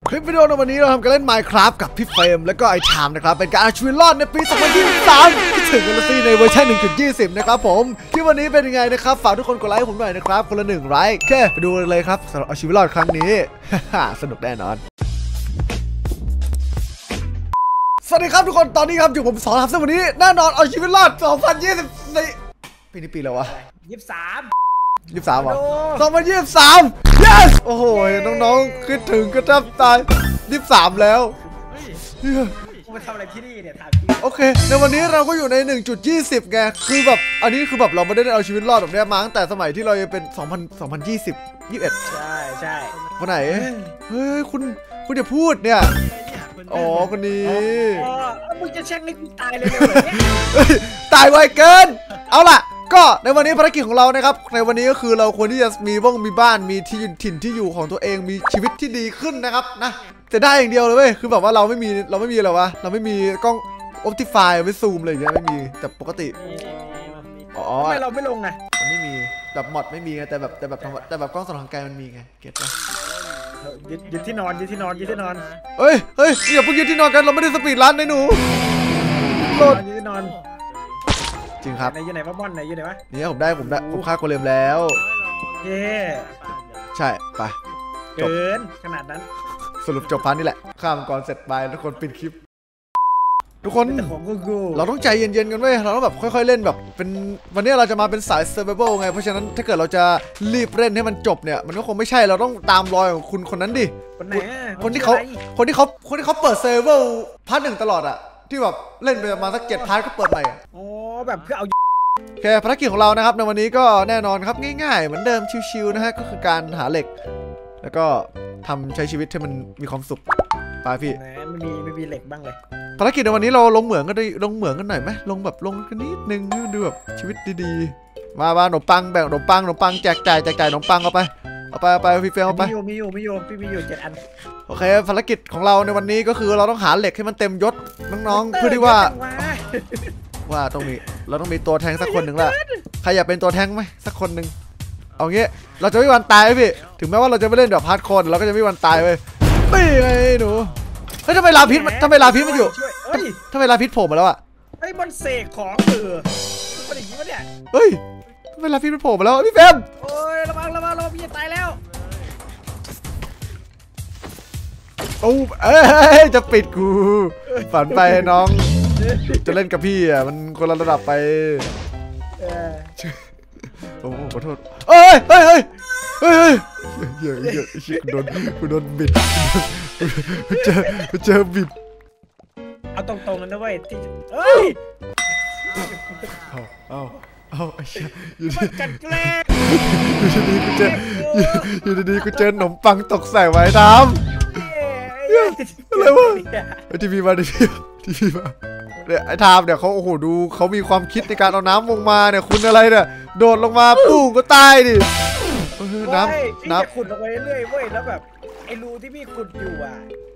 คลิปวิดีโอในวันนี้เราทำการเล่น Minecraft กับพี่เฟรมและก็ไอ้ไทม์นะครับเป็นการเอาชีวิตรอดในปี2023ถึงกันแล้วสิในเวอร์ชัน 1.20 นะครับผมคลิปวันนี้เป็นยังไงนะครับฝากทุกคนกดไลค์ผมหน่อยนะครับคนละ1 ไลค์โอเคไปดูเลยครับสำหรับเอาชีวิตรอดครั้งนี้ สนุกแน่นอนสวัสดีครับทุกคนตอนนี้ครับอยู่ผมสอนครับซึ่งวันนี้แน่นอนเอาชีวิตรอด2020ในปีนี้ปีแล้ววะ23เหรอ2023 yes โอ้โหน้องๆคิดถึงก็แทบตาย23แล้วมาทำอะไรที่นี่เนี่ยถามจริงโอเคในวันนี้เราก็อยู่ใน 1.20 ไงคือแบบอันนี้คือแบบเราไม่ได้เอาชีวิตรอดแบบนี้มาตั้งแต่สมัยที่เรายังเป็น2020 21 ใช่คนไหนเฮ้ยคุณอย่าพูดเนี่ยอ๋อคนนี้มึงจะแช่งให้กูตายเลยตายไวเกินเอาล่ะก็ในวันนี้ภารกิจของเรานะครับในวันนี้ก็คือเราควรที่จะมีบ้านมีที่ถิ่นที่อยู่ของตัวเองมีชีวิตที่ดีขึ้นนะครับนะแต่ได้อย่างเดียวเลยเว้ยคือแบบว่าเราไม่มีอะไรวะเราไม่มีกล้อง Optify ไว้ซูมอะไรอย่างเงี้ยไม่มีแต่ปกติอ๋อทำไมเราไม่ลงไงมันไม่มีแบบมอดไม่มีไงแต่แบบกล้องส่องทางไกลมันมีไงเก็ตปะยึดที่นอนเฮ้ยอย่าเพิ่งยึดที่นอนกันเราไม่ได้สปีดรันนะหนูโหลดยึดที่นอนจริงครับอยู่ไหนวะบอลไหนอยู่ไหนวะนี่ผมฆ่าโกเลมแล้วใช่ไปเกินขนาดนั้นสรุปจบพาร์ทนี่แหละข้ามก่อนเสร็จไปทุกคนปิดคลิปทุกคนเราต้องใจเย็นๆกันเว้ยเราต้องแบบค่อยๆเล่นแบบเป็นวันนี้เราจะมาเป็นสาย survival ไงเพราะฉะนั้นถ้าเกิดเราจะรีบเล่นให้มันจบเนี่ยมันก็คงไม่ใช่เราต้องตามรอยของคุณคนนั้นดิคนที่เขาเปิด survival พาร์ท 1ตลอดอะที่แบบเล่นไปประมาณสัก7 พาร์ทก็เปิดใหม่อ๋อแบบเพื่อเอาโอเคภารกิจของเรานะครับในวันนี้ก็แน่นอนครับง่ายๆเหมือนเดิมชิวๆนะฮะก็คือการหาเหล็กแล้วก็ใช้ชีวิตให้มันมีความสุขไปพี่ไม่มีเหล็กบ้างเลยภารกิจในวันนี้เราลงเหมืองกันหน่อยไหมลงกันนิดนึงดูแบบชีวิตดีๆมาขนมปังแบ่งขนมปังแจกจ่ายขนมปังเอาไปพี่เฟลเอาไปมีอยู่พี่มีอยู่7 อันโอเคภารกิจของเราในวันนี้ก็คือเราต้องหาเหล็กให้มันเต็มยศน้องๆเพื่อที่ว่าเราต้องมีตัวแทงสักคนหนึ่งละใครอยากเป็นตัวแทงไหมสักคนหนึ่งเอางี้เราจะไม่วันตายพี่ถึงแม้ว่าเราจะไม่เล่นแบบพาร์ทคนเราก็จะไม่วันตายไปไม่ไงหนูเฮ้ยทำไมลาพิษมันอยู่ทำไมลาพิษโผล่มาแล้วอ่ะไอ้มันเสกของมันอย่างนี้วะเนี่ยเฮ้ยทำไมลาพิษมันโผล่มาแล้วพี่เฟมโอ้ยระวังพี่จะตายแล้วโอ้จะปิดกูฝันไปน้องจะเล่นกับพี่อ่ะมันคนละระดับไปโอ้ขอโทษเฮ้ยกูโดนบิดเจอบิดเอาตรงๆกันนะเว้ยที่เอาอยู่ดีกันแกล้งอยู่ดีกูเจอขนมปังตกใส่ไว้ทำอะไรวะทีวีมาเนี่ยไอ้ทามเนี่ยเขาโอ้โหดูเขามีความคิดในการเอาน้ำลงมาเนี่ยคุณอะไรเนี่ยโดดลงมาปุ้งก็ตายดิน้ำขุดลงไปเรื่อยๆเว้ยแล้วแบบไอ้รูที่พี่ขุดอยู่อ่ะ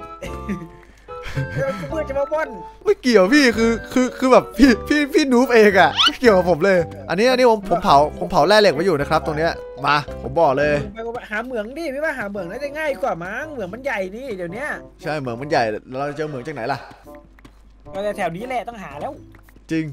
เพื่อจะมาบ่นไม่เกี่ยวพี่คือแบบพี่นูบเองอ่ะไม่เกี่ยวกับผมเลยอันนี้ผมเผาแร่เหล็กไว้อยู่นะครับตรงเนี้ยมาผมบอกเลยหาเหมืองดิพี่ว่าหาเหมืองน่าจะง่ายกว่ามั้งเหมืองมันใหญ่นี่เดี๋ยวนี้ใช่เหมืองมันใหญ่เราจะเจอเหมืองจากไหนล่ะก็แถวนี้แหละต้องหาแล้วจริง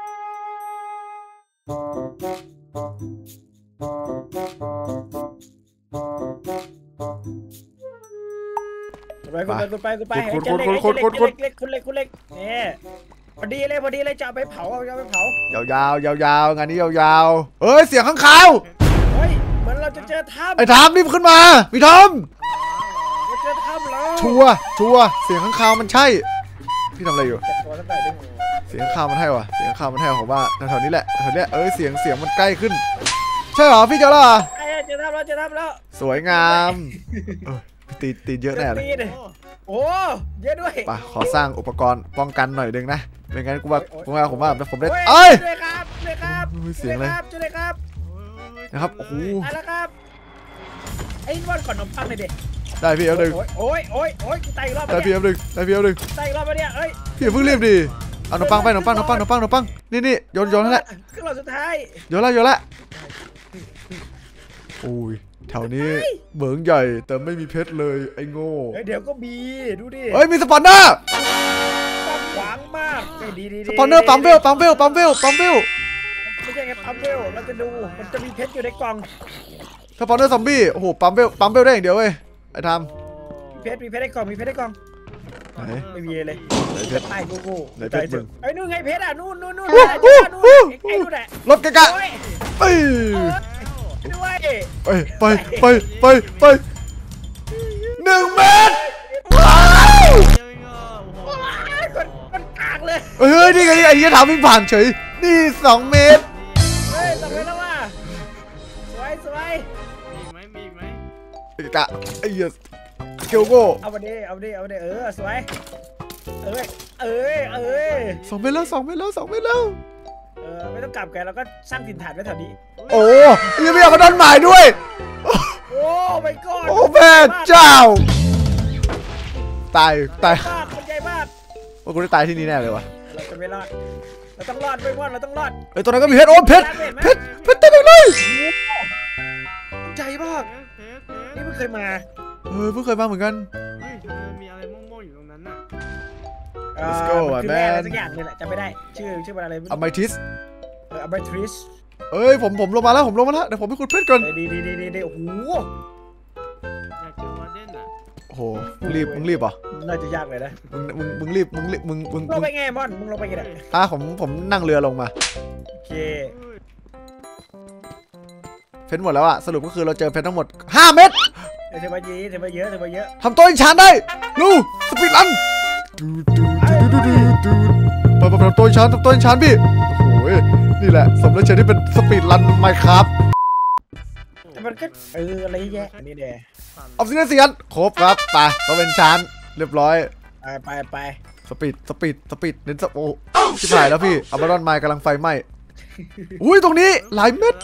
ไปคุณเล็กเนี่ยพอดีเลยจะเอาไปเผายาวงานนี้ยาวเฮ้ยเสียงข้างคาวเฮ้ยเหมือนเราจะเจอถ้ำไอ้ทามรีบขึ้นมาพี่ทอมเจอถ้ำแล้วชัวเสียงข้างคาวมันใช่พี่ทำอะไรอยู่เสียงข้าวมันให้วะเสียงข้าวมันให้ผมว่าแถวนี้แหละเสียงมันใกล้ขึ้นใช่เหรอพี่เจอแล้วเจอทำแล้วสวยงามตีเยอะแน่เลยโอ้เยอะด้วยป่ะขอสร้างอุปกรณ์ป้องกันหน่อยนึงนะไม่งั้นผมว่าผมได้เลยครับเสียงเลยครับนะครับโอ้โหแล้วครับไอ้วันก่อนนมปังเลยเด็กได้พี่เอาหนึ่งโอ้ยกูตายอีกรอบได้พี่เอาหนึ่งตายอีกรอบเนี่ยเอ้ยพี่เพิ่งรีบดิเอาขนมปังไปขนมปังนี่โยนนั่นแหละขึ้นหลอดสุดท้ายโยนละโอ้ยแถวนี้เหมืองใหญ่แต่ไม่มีเพชรเลยไอ้โง่เดี๋ยวก็มีดูดิเฮ้ยมีสปอนเนอร์ขวางมากดีสปอนเนอร์ปั๊มเวลไม่ใช่ไงปั๊มเวลเราจะดูมันจะมีเพชรอยู่ในกล่องสปอนเนอร์ซอมบี้โอ้โหปั๊มเวลได้อย่างเดียวเว้ยไอ้ทำมีเพชรในกล่องไม่มีเลยเพชรตายกูไหนเพชรมึงไอ้นู่นไงเพชรอ่ะนู่นไอ้นู่นแหละรถกะเอ้ยด้วยไป1 เมตรว้าวคนกากเลยเฮ้ยนี่ไงไอ้ยี่ถามวิ่งผ่านเฉยนี่2 เมตรเฮ้ย2 เมตรแล้วว่ะสวยมีไหมกะไอ้ยี่เกียวโก้เอาไปดิสวย 2 เมตรแล้วไม่ต้องกลับแกเราก็สร้างถิ่นฐานไว้แถวนี้โอ้ยังไม่อยากมาโดนหมายด้วยโอ้ไม่กอดโอ้แม่เจ้าตายคนใหญ่มากว่ากูได้ตายที่นี่แน่เลยวะเราจะไม่รอดเราต้องรอดไม่ว่าเราต้องรอดไอ้ตัวนั้นก็มีเพชรโอ้เพชรเต็มเลยใจมากนี่เพิ่งเคยมาเพิ่งเคยมาเหมือนกันมีอะไรม่วงๆอยู่ตรงนั้นน่ะ Let's go แม่อะไรสักอย่างนี่แหละจำไม่ได้ชื่ออะไรอเมทิสเอ้ยผมลงมาแล้วเดี๋ยวผมไปขุดเพชรก่อนดีโอ้โหอยากเจอมาเด่นอ่ะโอ้โหมึงรีบเหรอน่าจะยากเลยนะมึงรีบมึงลงไปไงมอนมึงลงไปไงผมนั่งเรือลงมาโอเคเพชรหมดแล้วอะสรุปก็คือเราเจอเพชรทั้งหมด5 เม็ดเทมาเยอะทำตัวอินชานได้ลูสปีดรันทำตัวอินชานพี่โอ้โหนี่แหละสมแล้วเชที่เป็นสปีดรันไมค์ครับมันก็อะไรแย่นี่แน่ออฟซิเนเซียนครบครับไปเราเป็นชานเรียบร้อยไปสปีดเน้นสโอ้ชิบหายแล้วพี่อัลบารอนไมค์กำลังไฟไหม้อุ้ยตรงนี้หลายเม็ด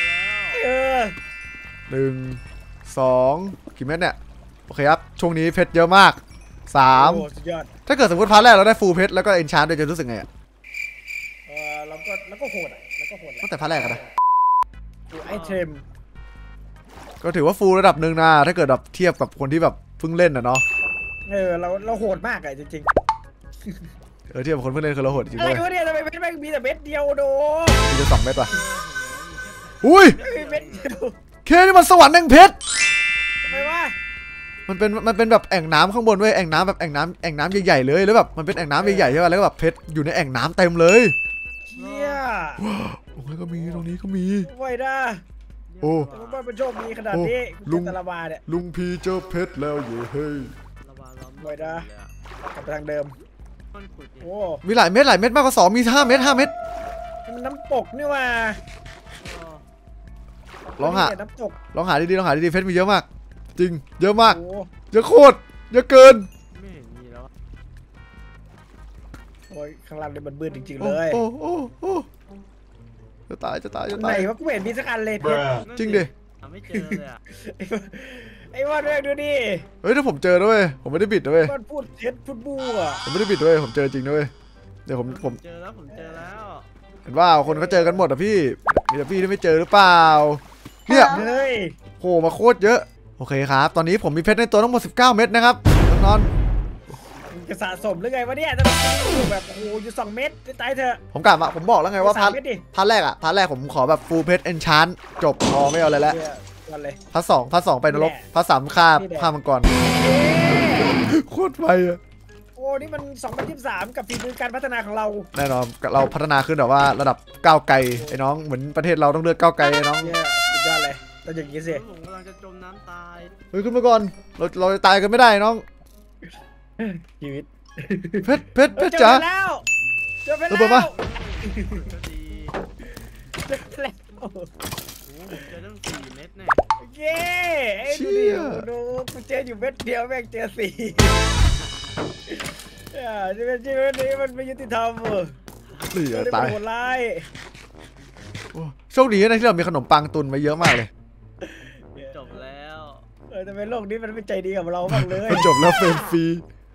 1 2กี่เม็ดเนี่ยโอเคครับช่วงนี้เพชรเยอะมาก3ถ้าเกิดสมมติพาร์ทแรกเราได้ฟูลเพชรแล้วก็เอนชาร์ดด้วยจะรู้สึกไงอะแล้วก็โหดตั้งแต่พาร์ทแรกกันนะไอเทมก็ถือว่าฟูลระดับหนึ่งนะถ้าเกิดแบบเทียบกับคนที่แบบเพิ่งเล่นนะเนาะเราโหดมากอะจริงเทียบกับคนเพิ่งเล่นคือเราโหดจริงเลยอะไรเนี่ยทำไมเพชรไม่มีแต่เม็ดเดียวโดมีแต่2 เม็ดป่ะอุ้ยเคนี่มันสวรรค์แห่งเพชรทำไมวะมันเป็นแบบแอ่งน้ำข้างบนเว้ยแอ่งน้ำแบบแอ่งน้ำใหญ่ๆเลยแล้วแบบมันเป็นแอ่งน้ำใหญ่ๆใช่ป่ะแล้วก็แบบเพชรอยู่ในแอ่งน้ำเต็มเลยเฮียโอ้ยก็มีตรงนี้ก็มีไว้ด้าโอ้บ้านเป็นโชคดีขนาดนี้ลุงพีเจอเพชรแล้วเย้เฮ้ยไว้ด้ากลับไปทางเดิมโอ้มีหลายเม็ดมากกว่า2มี5 เม็ดมันน้ำตกนี่ว่าลองหาดีเพชรมีเยอะมากจริงเยอะมากเยอะโคตรเยอะเกินไม่เห็นมีแล้วโอ้ยข้างล่างเนี่ยมันมืดจริงๆเลยโอ้จะตายไหนวะกูเห็นมีสักอันเลยจริงดิไม่เจอเลยอะไอ้วันดูดิเฮ้ยถ้าผมเจอด้วยผมไม่ได้บิดด้วยมันพูดเท็จพูดบู๊อะผมไม่ได้บิดด้วยผมเจอจริงด้วยเดี๋ยวผมเจอแล้วเห็นว่าคนเขาเจอกันหมดอ่ะพี่มีแต่พี่ที่ไม่เจอหรือเปล่าเนี่ยโหมาโคตรเยอะโอเคครับตอนนี้ผมมีเพชรในตัวทั้งหมด19 เม็ดนะครับนอนจะสะสมหรือไงวะเนี่ยจะแบบโอ้ยอยู่2 เม็ดตายเถอะผมบอกแล้วไงว่าพาร์ทแรกผมขอแบบฟูลเพชรเอนชานจบพอไม่เอาอะไรแล้วพาร์ท 2ไปนรกพาร์ท 3ฆ่ามังกรโคตรไปอะโอ้นี่มัน2023กับฝีมือการพัฒนาของเราแน่นอนเราพัฒนาขึ้นแบบว่าระดับก้าวไกลไอ้น้องเหมือนประเทศเราต้องเลือกก้าวไกลไอ้น้องสุดยอดเลยต้องอย่างนี้สิผมกำลังจะจมน้ำตายเฮ้ยขึ้นมาก่อนเราจะตายกันไม่ได้น้องชีวิตเพชรจ๋าเจอเพชรแล้วเจอตั้ง4 เม็ดเนี่ยโอเคไอ้ดูกูเจออยู่เม็ดเดียวแม่งเจอ4ชีวิตนี้มันไม่ยุติธรรมตายโหดร้ายโชคดีนะที่เรามีขนมปังตุนมาเยอะมากเลยจบแล้วแต่เป็นโลกนี้มันไม่ใจดีกับเราบ้างเลยจบแล้วเฟรนฟรี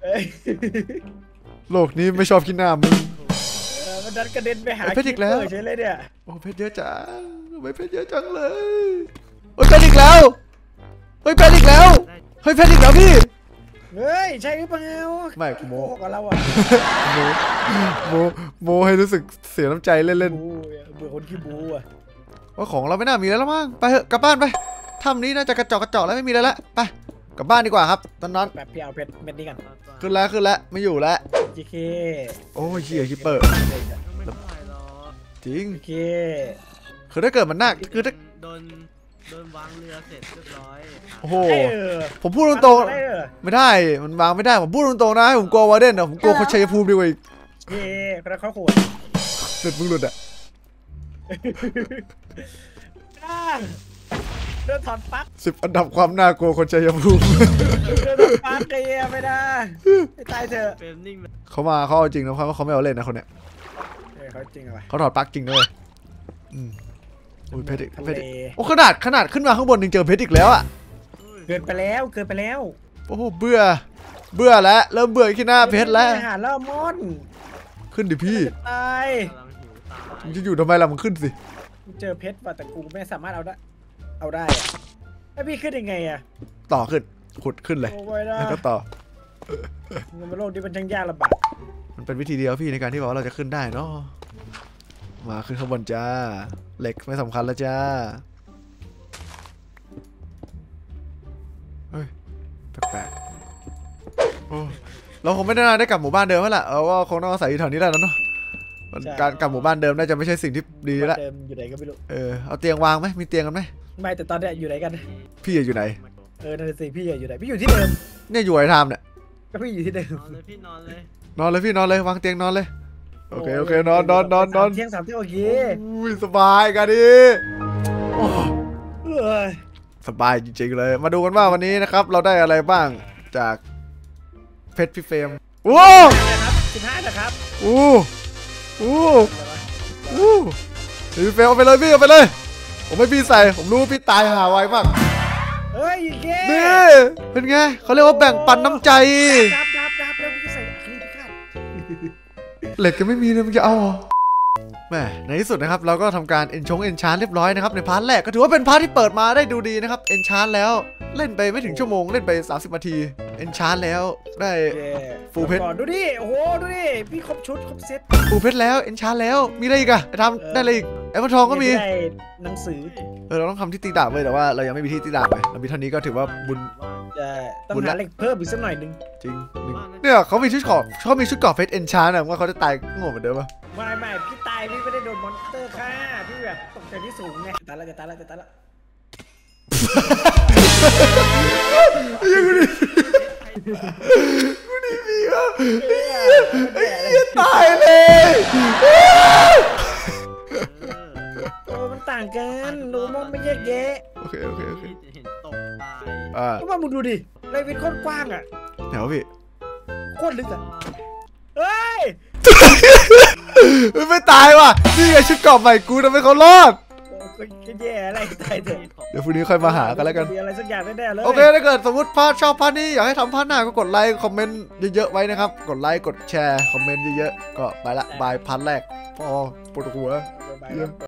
โลกนี้ไม่ชอบกินหน้ามึงมันดันกระเด็นไปหาเพชรอีกแล้วใช่เลยเนี่ยโอ้เพชรเยอะจังไม่เพชรเยอะจังเลยโอ้เพชรอีกแล้วเฮ้ยเพชรอีกแล้วเฮ้ยเพชรอีกแล้วพี่เฮ้ยใช่หรือเปล่าไม่โมโกหกกับเราอ่ะโมให้รู้สึกเสียน้ำใจเล่นบูเบื่อคนขี้บูอ่ะๆว่าของเราไม่น่ามีแล้วมั้งไปเถอะกลับบ้านไปถ้ำนี้น่าจะกระจอกแล้วไม่มีอะไรละไปกลับบ้านดีกว่าครับตอนนั้นแบบพี่เอาเพชรเม็ดนี้กันขึ้นแล้วไม่อยู่แล้วโอเคโอ้ยเหี้ยคิปเปอร์ไม่เท่าไหร่หรอกจริงโอเคคือถ้าเกิดมันน่าคือถ้าโดนวางเรือเสร็จเรียบร้อยโอ้โหเออผมพูดตรงได้เหรอๆไม่ได้มันวางไม่ได้ผมพูดตรงๆนะผมกลัววาเดนอะผมกลัวคนชัยภูมิดีกว่าอีกเย่คนละข้าวโขดหลุดมึงหลุดอะเดินถอนปลั๊ก 10 อันดับความน่ากลัวคนชัยภูมิเดินถอนปลั๊กเกย์ไม่ได้ไม่ตายเถอะเฟรมนิ่งเลยเขาเอาจริงนะเขาไม่เอาเล่นนะคนเนี้ยเขาจริงอะไรเขาถอดปลั๊กจริงเลยอุ้ยเพชรอีกทะเพชรเลอีกโอ้ขนาดขึ้นมาข้างบนยังเจอเพชรอีกแล้วอะเกินไปแล้วเกินไปแล้วโอ้โหเบื่อแล้วเริ่มเบื่อขี้หน้าเพชรแล้วอาหารแล้วมอนขึ้นดิพี่ตายกำลังหิวตายมึงจะอยู่ทำไมล่ะมึงขึ้นสิเจอเพชรว่ะแต่กูไม่สามารถเอาได้อะแล้วพี่ขึ้นยังไงอะต่อขึ้นขุดขึ้นเลยโอ้ยนะแล้วก็ต่อในโลกนี้มันช่างยากลำบากมันเป็นวิธีเดียวพี่ในการที่บอกว่าเราจะขึ้นได้เนาะมาขึ้นข้างบนจ้าเหล็กไม่สำคัญแล้วจ้าเฮ้ยแปลกๆโอ้เราคงไม่ได้กลับหมู่บ้านเดิมแล้วล่ะว่าคงต้องอาศัยอยู่แถวนี้แล้วเนาะการกลับหมู่บ้านเดิมน่าจะไม่ใช่สิ่งที่ดีละเดิมอยู่ไหนก็ไม่รู้เอาเตียงวางไหมมีเตียงกันไหมไม่แต่ตอนเนี้ยอยู่ไหนกันพี่อยู่ไหนนั่นสิพี่อยู่ไหนพี่อยู่ที่เดิมเนี่ยอยู่ไอ้ทามเนี่ยก็พี่อยู่ที่เดิมนอนเลยพี่นอนเลยนอนเลยพี่นอนเลยวางเตียงนอนเลยโอเคนอนเที่ยง3 เที่ยงโอเคอุ้ยสบายกันดิโอ้เอ้ยสบายจริงๆเลยมาดูกันว่าวันนี้นะครับเราได้อะไรบ้างจากเพชรพี่เฟรมโอ้นะครับ15นะครับโอ้พี่เฟรมเอาไปเลยพี่เอาไปเลยผมไม่พี่ใส่ผมรู้ว่าพี่ตายหาไวมากเฮ้ยอีกแกนี่เป็นไงเขาเรียกว่าแบ่งปันน้ำใจดับแล้วพี่ใส่อัครีพิฆาตเหล็กก็ไม่มีเลยมึงจะเอาเหรอแหมในที่สุดนะครับเราก็ทำการเอนชานเรียบร้อยนะครับในพาร์ทแรกก็ถือว่าเป็นพาร์ทที่เปิดมาได้ดูดีนะครับเอนชานแล้วเล่นไปไม่ถึงชั่วโมงเล่นไป30 นาทีเอนชานแล้วได้ ฟูลเพชรก่อนดูดิโอ้โหดูดิพี่ครบชุดครบเซ็ตฟูเพชรแล้วเอนชานแล้วมีอะไรอีกอะไอ้ทำได้อะไรอีกไอ้พระทองก็มีได้หนังสือเราต้องทำที่ตีดาบเลยแต่ว่าเรายังไม่มีที่ตีดาบเลยเรามีเท่านี้ก็ถือว่าบุญต้องหาเหล็กเพิ่มอีกสักหน่อยนึงจริงเนี่ยเขามีชุดเกราะเพชรเอนชานอะว่าเขาจะตายโง่เหมือนเดิมปะไม่พี่ตายพี่ไม่ได้โดนมอนสเตอร์ฆ่าพี่แบบตกใจที่สูงไงตายแล้วจะตายแล้วไอ้เหี้ยตายเลยมันต่างกันหนูมองไม่แยกแยะโอเคเห็นตกตายก็ว่ามึงดูดิไรวินโคตรกว้างอ่ะแถวพี่โคตรลึกอ่ะเฮ้ยไม่ตายว่ะนี่ไงชุดเกราะใหม่กูทำให้เขารอดก็แย่อะไรตายเถอะเดี๋ยวพรุ่งนี้ค่อยมาหากันแล้วกันมีอะไรสักอย่างแน่ๆเลยโอเคถ้าเกิดสมมติชอบพาร์ทนี้อยากให้ทำพาร์ทหน้าก็กดไลค์คอมเมนต์เยอะๆไว้นะครับกดไลค์กดแชร์คอมเมนต์เยอะๆก็ไปละบายพาร์ทแรกพอปวดหัวบ๊ายบายครับ